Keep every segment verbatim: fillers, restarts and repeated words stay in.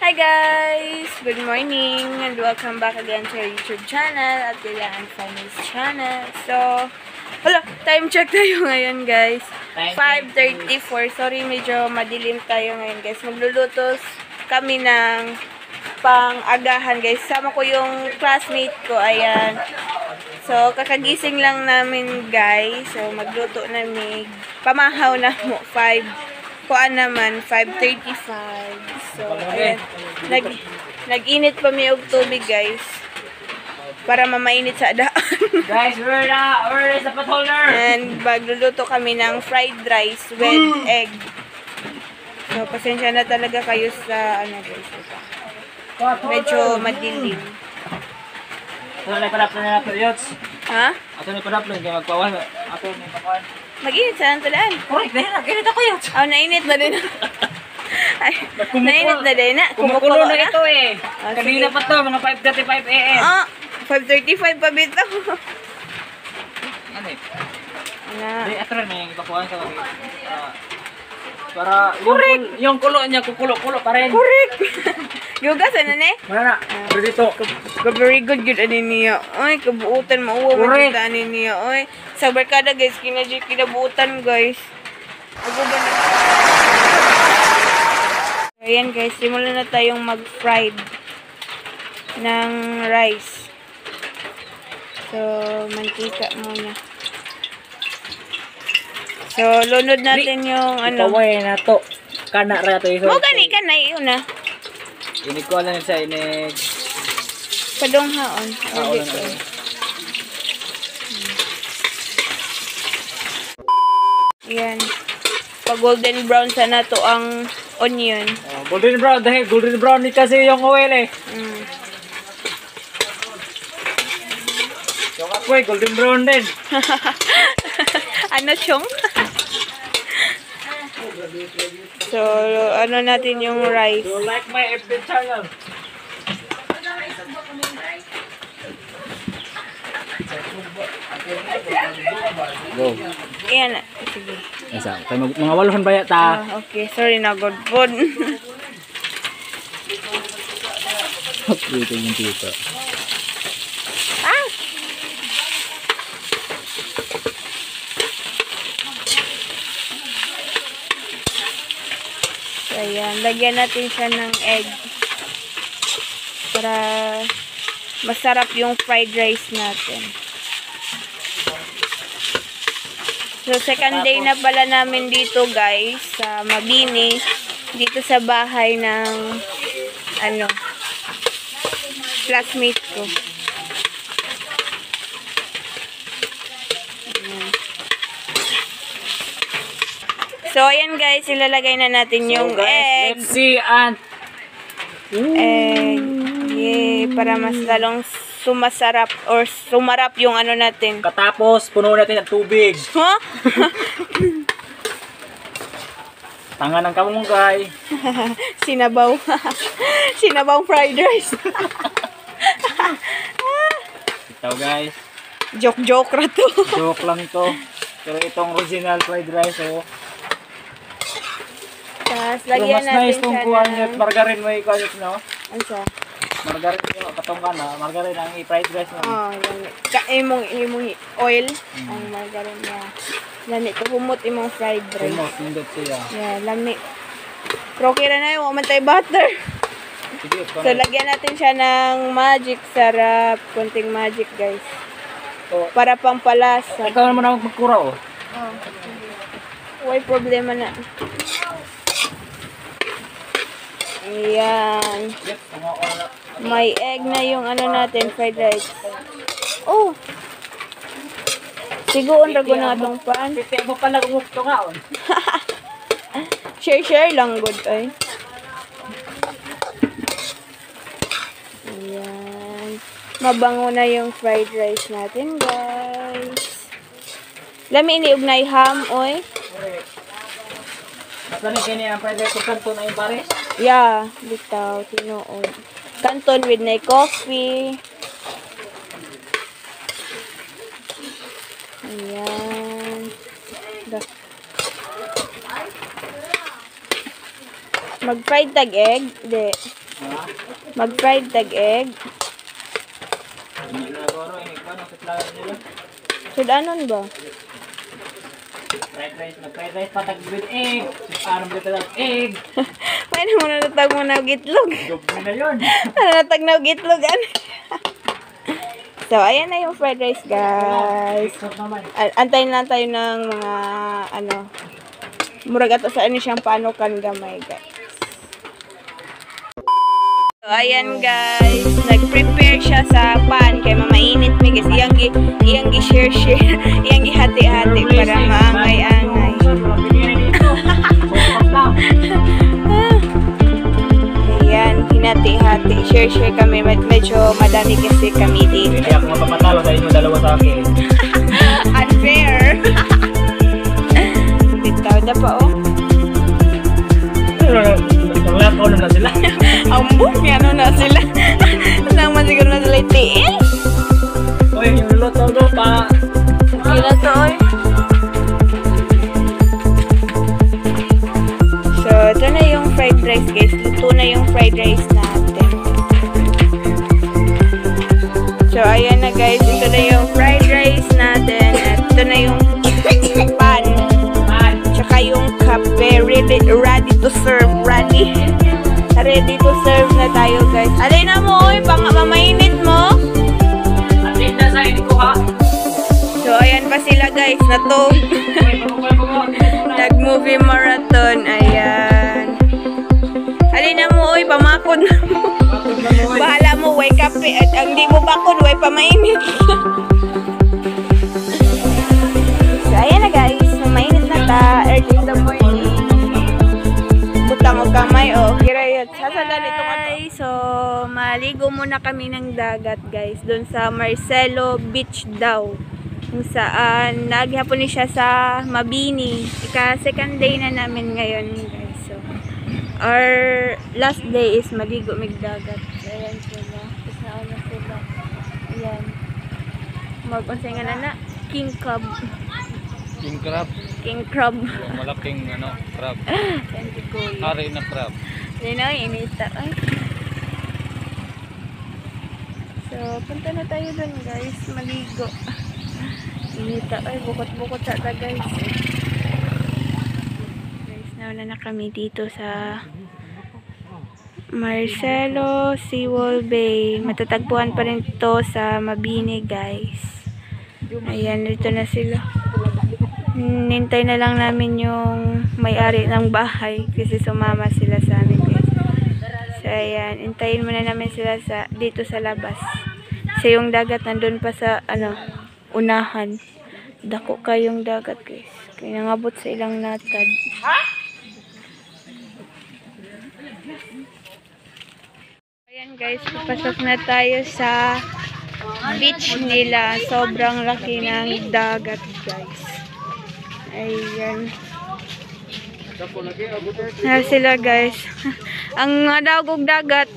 Hi guys! Good morning and welcome back again to our YouTube channel at Kailangan Finance channel. So, hala, time check tayo ngayon guys. five thirty-four. Sorry, medyo madilim tayo ngayon guys. Maglulutos kami ng pang-agahan guys. Sama ko yung classmate ko. Ayan. So, kakagising lang namin guys. So, magluto namin. Pamahaw na mo. five kuan naman, five thirty-five. So, ayan. Nag, nag-init pa may og tubig, guys. Para mamainit sa daan. Guys, we're na, we're the pot holder. And magluluto kami ng fried rice with mm. egg. So, pasensya na talaga kayo sa, ano guys, ito. Medyo madilim. Ito na ipadaplo na nato, Yots. Ha? Ito na ipadaplo, hindi magpawan. Ito na ipakuan. Mag-init sa talaan. Correct, dahil na, init ako, Yots. Oh, nainit na din. Ay, nainit na din na. Kumukulo na ito eh. Oh, kanina pa to, mga five thirty-five a m Ah, five thirty-five pa bito. Ano eh? Ano? Hindi, ito rin may ipakuan sa kami. Uh, para yung, kul yung kulo niya, kukulo-kulo pa rin. Correct. Yugas, ano ne? Wala na, pero dito. Very good good ani niya. Oy, kabuutan mauwa man kita ani niya. Oy, sa barkada guys, kinadyo kinabuutan guys. Ako ba na? Ayan guys, simulan na tayong mag-fried ng rice. So, mantika muna. So, lunod natin yung ano. Itaway na to. Kana ra to iso. Mo gani kanay yun na. Ini ko lang sa inig. Padunghaon. Ah, Or na na. Yan. Pag golden brown sana to ang onion. Oh, golden brown dahil golden brown ni kasi yung oil eh. Mm. Yung ako eh, golden brown din. Ano siyong? So, ano natin yung rice. You like my F B channel? Go. Ayan na. Sige. Asa, tayo mag mga waluhan ba ta? Ah, okay, sorry na good food. Dito yung dito. Ah! So, ayan. Lagyan natin siya ng egg. Para masarap yung fried rice natin. So, second day na pala namin dito, guys, sa Mabini. Dito sa bahay ng, ano, classmate ko. Ayan. So, ayan guys, ilalagay na natin yung so, guys, egg. let's see and... Egg. Yay, para mas lalong sumasarap or sumarap yung ano natin. Katapos, puno natin ng tubig. Huh? Tanga ng kamunggay. Sinabaw. Sinabaw fried rice. Ito guys. Joke-joke ra to. Joke lang to. Pero itong original fried rice oh. Tapos, Pero lagyan mas natin nice itong siya kuhan ng... yung margarine mo ikaw no? Ano siya? Margarine yung katong ka na. Margarine ang i-fried rice mo. Oh, lami. Ka imong imong oil mm. ang margarine niya. Lami to humot imong fried rice. Humot, nindot siya. Yeah, lami. Pero okay na yun, man tayo butter. Sige, So, lagyan natin siya ng magic sarap. Kunting magic, guys. so, Para pang palasa. ikaw naman ako magkura oh. Oh. Why problema na. Ayan. Yep, tumawa na. May egg na yung ano natin, fried rice. Oh! Siguon rago na itong pan. Piti mo pala gumukto nga oh. Share-share lang good ay. Ayan. Mabango na yung fried rice natin, guys. Lami ini ugnay ham, oy. Basta ni kini ang fried rice ko kanto na yung pares. Yeah, bitaw, tinuod. Canton with na coffee. Ayan. Mag-fried tag egg? Hindi. Mag-fried tag egg. Hindi na goro, eh. Kano, kitlaran nila. Sudanon ba? Fried rice, nag-fried rice patag with egg. Parang dito lang, egg. May na muna natag mo na gitlog. Doble na yun. Ano natag na gitlog, ano? So, ayan na yung fried rice, guys. A- Antayin lang tayo ng mga, ano, murag ato sa ano siyang panukan gamay, guys. So, ayan, guys. Nag-prepare siya sa pan kay mamainit mi, guys. Iyang gi, iyang gi share share, iyang gi hati-hati para maangay-angay. Ayan, hinati-hati. Share-share kami. Med- medyo madami kasi kami dito. Hindi ako mapapatalo sa inyo dalawa sa akin. Unfair. Bitaw na pa, oh. Wala ko na sila. Ambo, may ano na sila. Naman siguro na sila itiin. Uy, yung luto ko pa. Sila to, oy. So, ito na yung fried rice, guys. Luto na yung fried rice natin. So, ayan na, guys. Ito na yung fried rice natin. At ito na yung pan. Tsaka yung kape. Ready, ready to serve. Ready. Ready to serve na tayo, guys. Alay na mo, oy. Pang mamainit mo. Atin na sa inyo ko, ha? So, ayan pa sila, guys. Natog. Nag-movie marathon. Ayan. Alay na mo, oy. Pamakod na mo. Bahala mo, way kape. At ang di mo bakod, way pamainit. So, ayan na, guys. Mainit na ta. Early in the morning. Butang o kamay, o. Kirayot. Sasadan ito nga. So, maligo muna kami ng dagat, guys. Doon sa Marcelo Beach daw. Kung saan, naghapon ni siya sa Mabini. Ika-second day na namin ngayon, guys. So, our last day is maligo mig dagat. Ayan sila. Tapos nauna sila. Ayan. Mag-unsay nga na na. King Crab. King crab. King Crab. Yung malaking ano, crab. Ayan si Kuya. Hari na crab. Ayan na, inita. Ay. So, punta na tayo dun, guys. Maligo. Inita. Ay, bukot-bukot sa ta, guys. Guys, nauna na kami dito sa Marcelo Seawall Bay. Matatagpuan pa rin to sa Mabini, guys. Ayan, dito na sila. Nintay na lang namin yung may-ari ng bahay kasi sumama sila sa amin, guys. So, ayan. Intayin muna namin sila sa dito sa labas. Kasi yung dagat nandun pa sa, ano, unahan. Dako kayong dagat, guys. Kaya nangabot sa ilang natad. Ayan, guys. Papasok na tayo sa beach nila. Sobrang laki ng dagat, guys. Ayan. Na sila, guys. Ang dagog dagat.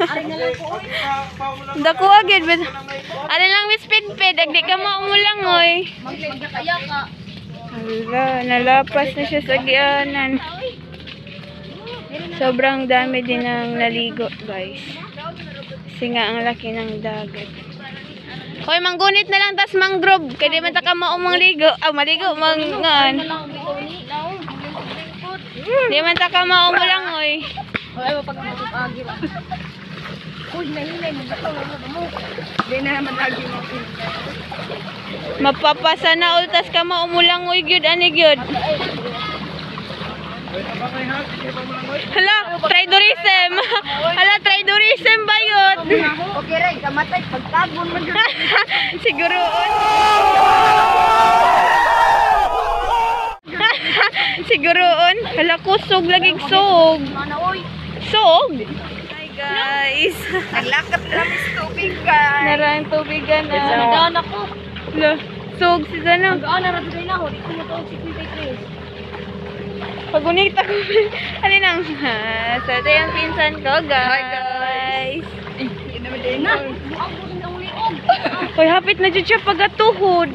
Dako agad. Ano lang may speed ped. Agdi ka maumulang, oy. Hala, nalapas na siya sa gianan. Sobrang dami din ng naligo, guys. Kasi nga ang laki ng dagat. Hoy, manggunit na lang tas mangrove. Kaya di man ta ka maumang ligo. Ah, maligo, mangan. Di man ta ka maumulang, oy. Hoy, wag pag-agi lang. Uy, nahinay mo ba mo? Di na naman agi mo. Mapapasa na ultas ka maumulang, oy, gyud ani gyud. Hala, traidorism. Hala, traidorism ba yun? Okay, ray, kamatay pagtagon man. Siguroon. Siguroon. Hala, kusog laging sog. Mana oy? Sog? Hi guys. Naglakad lang sa tubig ka. Narang tubigan na. Nagdaan ako. Hala, sog si Zana. Nagdaan na rin na ako. Di ko mo to sixty-three. Pagunit ako. Ano nang? So, ito yung pinsan ko, guys. Yun naman din na. Buang po ng liog. Hoy, hapit na dyan siya pagatuhod.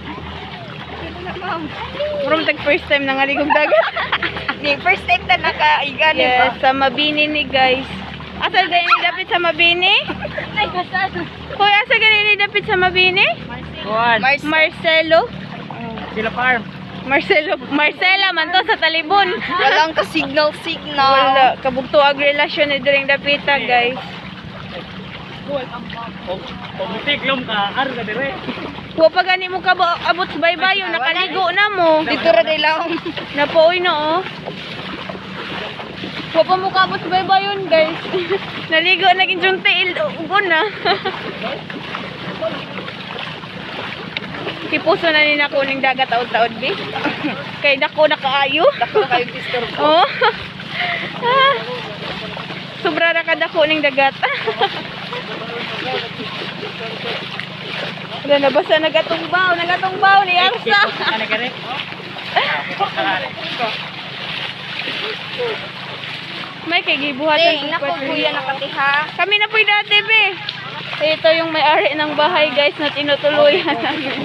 Murong tag first time na ngaligong dagat. Di, first time na nakaigan. Yes, sa Mabini ni guys. Asal ganyan dapit sa Mabini? Ay, kasal. Hoy, asal ganyan dapit sa Mabini? Kuan. Marcelo? Sila farm. Marcelo, Marcela man to sa Talibon. Walang ka-signal-signal. Wala, kabugto ag relasyon ni Diring Dapita, guys. Pagtiklom ka, ar ka dire. Wa pa gani mo ka ba- abot sa baybayo, nakaligo na mo. Dito ra nila. Napoy na oh. Wa pa mo ka abot sa baybayon, guys. Naligo na gin junti ugon na. Kipuso na ni nako ning dagat taod-taod bi. Kay dako na kaayo. Dako kayo pistor ko. Oh. Ah. Sobra ra ka dako ning dagat. Wala na basta nagatungbaw, nagatungbaw ni Arsa. Ano ka rin? May kay gibuhatan Ding, nako kuya nakatiha. Kami na po dati be. Ito yung may-ari ng bahay, guys, na tinutuluyan namin.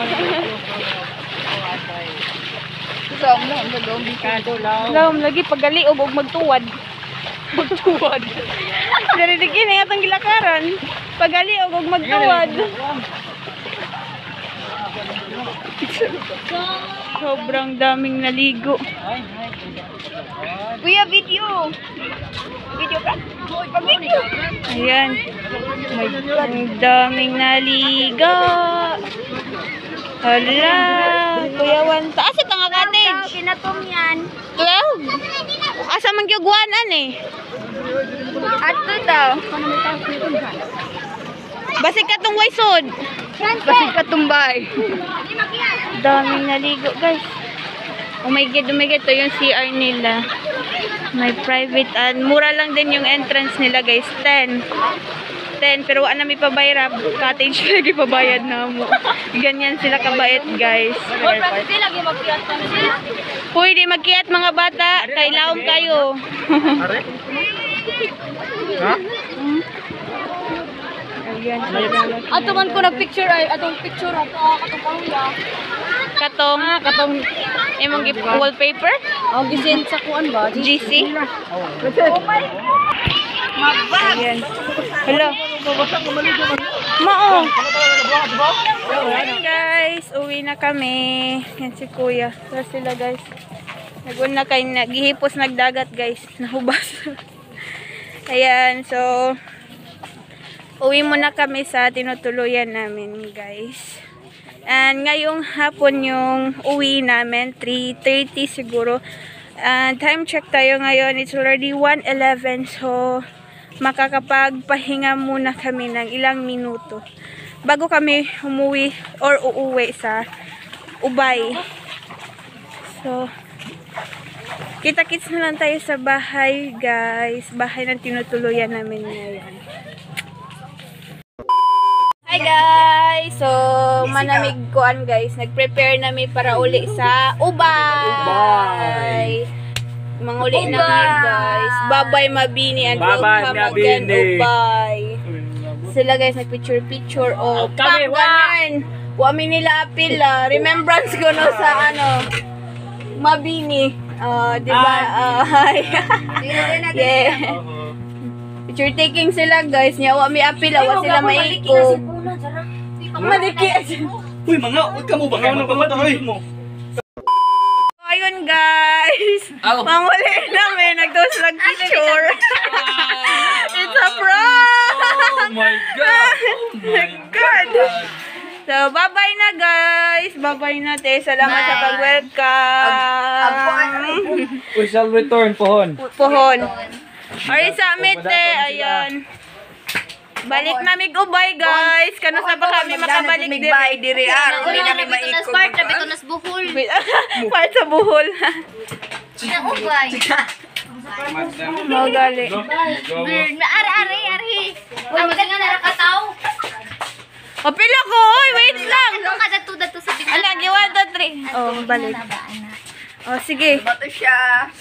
So, mo ang gagawin Kado law. Alam, lagi pagali o magtuwad. Magtuwad. Narinig yun, atong gilakaran. Pagali o magtuwad. Sobrang daming naligo. Kuya, video. Video ka? Hoy, pag-video. Ayan. May ang daming naligo. Hala. Kuya Wanta. Asa tanga cottage? Kinatom yan. twelve? Asa man gyugwanan eh. Ato daw. Basig ka tong waysod. Kasi katumbay. Daming naligo, guys. Oh my god, oh my god, ito yung C R nila. May private and mura lang din yung entrance nila, guys. ten. ten, pero wala na may pabayra. Cottage lagi pabayad na mo. Ganyan sila kabait, guys. Pwede magkiyat mga bata. Kailaong kayo. Ha? Ayan. Ato man ko nag-picture ay atong picture ako katong pangya. Katong, katong, imong gift wallpaper? Ang gisend sa kuan ba? G C? Ayan. Hello. Mao. Ayan guys, uwi na kami. Yan si kuya. Wala sila guys. Nagun na kayo, naghihipos nagdagat guys. Nahubas. Ayan, so uwi muna kami sa tinutuluyan namin guys. And ngayong hapon yung uwi namin, three thirty siguro. And time check tayo ngayon, it's already one eleven. So makakapagpahinga muna kami ng ilang minuto bago kami umuwi or uuwi sa Ubay. So kita-kits na lang tayo sa bahay guys, bahay ng tinutuluyan namin ngayon. Hi guys! So, manamig kuan guys. Nag-prepare namin para uli sa Ubay. Manguli na kami guys. Babay Mabini and Babay welcome again Mabini. Ubay. Sila guys nag-picture-picture o Kami, pak wa! ganun. Wami nila apil ah. Remembrance ko no sa ano Mabini. Uh, di ba? Uh, yeah. Picture taking sila guys. Nya wa mi apil, wa sila maiko. Maliki. Uy, mga, huwag ka mo ba? Ano ka ba? mo? Ayun guys. Oh. Manguli namin. Nagdos lang picture. It's a prank. Oh my God! Oh my God. So, bye-bye na guys. Bye-bye na te. Salamat sa pag-welcome. We shall return, pohon. Pohon. Or sa amin te. Ayan. Balik namin Ubay guys. Kano sa ba kami makabalik din? Migbay diri ar, uli kami maikot. Part na bito nas buhol. Part sa buhol. Na ubay. Mau gali. Bir na ari ari ari. Ang nga narakataw. Kapila ko. Oy, wait lang. Ano ka datu datu sa bintana? Ala, giwa to three. Oh, balik. Oh, sige. Bato siya.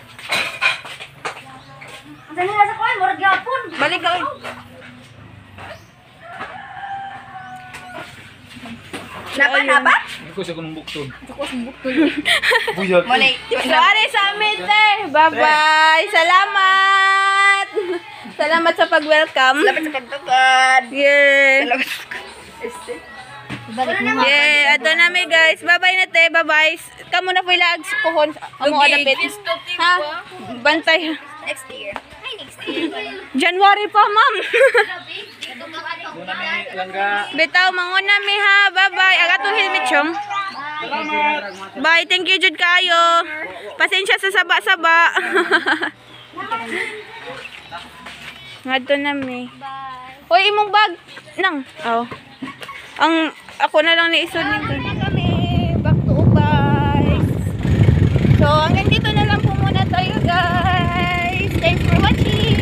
Ang nga sa kuan murag gyapon. Balik ka. Napa napa? Iko sa kunong bukton. Mali. Sorry sa amin, te. Bye-bye. Salamat. Salamat sa pag-welcome. Salamat sa pagtugad. Yeah. Salamat. Balik na. Yeah, ato na mi guys. Bye-bye na te, bye-bye. Kamu na po ilag pohon. Amo adapit. Ha? Bantay. Next year. Ay, next year pala. January pa, ma'am. Doon na may langga. Bitaw, manguna mi ha. Bye-bye. Agatong helmet chong. Bye, thank you jud kayo. Pasensya sa saba-saba. Ngadto na mi. Bye. Hoy, imong bag. Nang. Oh. Ang ako na lang niisod ni kami. Back to guys. So, hanggang dito na lang po muna tayo, guys. Thanks for watching.